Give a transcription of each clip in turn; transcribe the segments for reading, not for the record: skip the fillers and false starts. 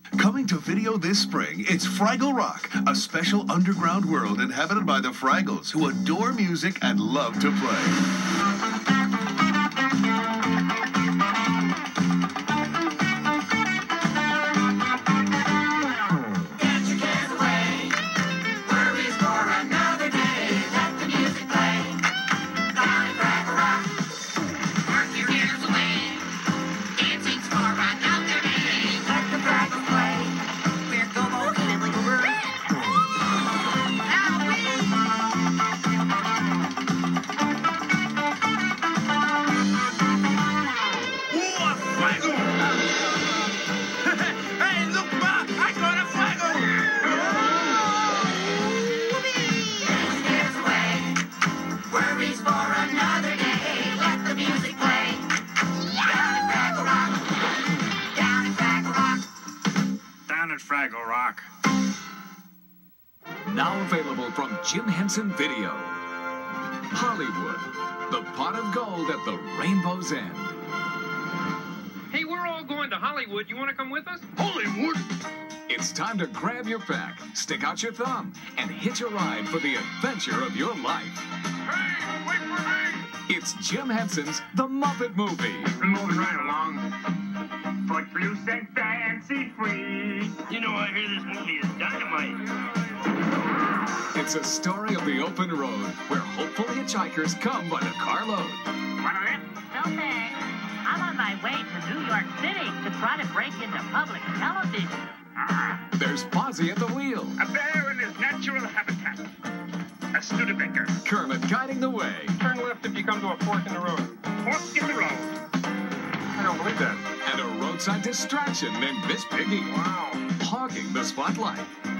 Coming to video this spring, it's Fraggle Rock, a special underground world inhabited by the Fraggles, who adore music and love to play. Fraggle Rock. Now available from Jim Henson Video. Hollywood, the pot of gold at the rainbow's end. Hey, we're all going to Hollywood. You want to come with us? Hollywood? It's time to grab your pack, stick out your thumb, and hitch a ride for the adventure of your life. Hey, wait for me! It's Jim Henson's The Muppet Movie. I'm moving right along. Footloose and fancy free. You know, I hear this movie is dynamite. It's a story of the open road where hopeful hitchhikers come by the carload. What are it? No thanks. I'm on my way to New York City to try to break into public television. There's Posy at the wheel. A bear in his natural habitat. A Studebaker. Kermit guiding the way. Turn left if you come to a fork in the road. Fork in the road. I don't believe that. And a roadside distraction named Miss Piggy. Wow. Hogging the spotlight.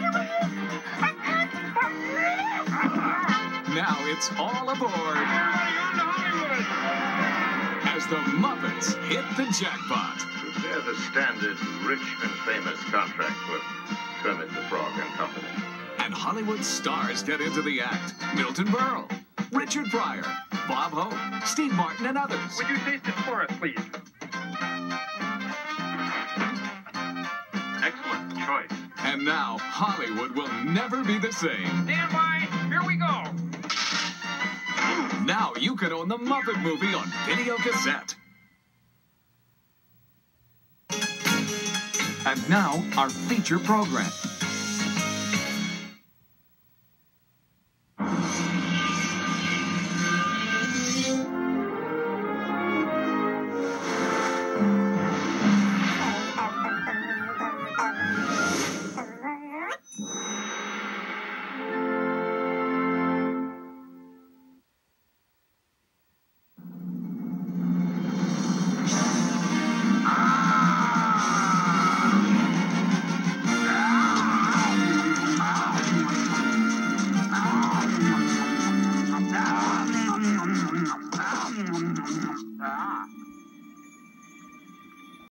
Now it's all aboard Everybody on to Hollywood! as the Muppets hit the jackpot. They're the standard rich and famous contract for Kermit the Frog and Company. And Hollywood stars get into the act. Milton Berle, Richard Pryor, Bob Hope, Steve Martin, and others. Would you taste it for us, please? Excellent choice. And now Hollywood will never be the same. Stand by. Here we go. Now you can own the Muppet Movie on video cassette. And now, our feature program.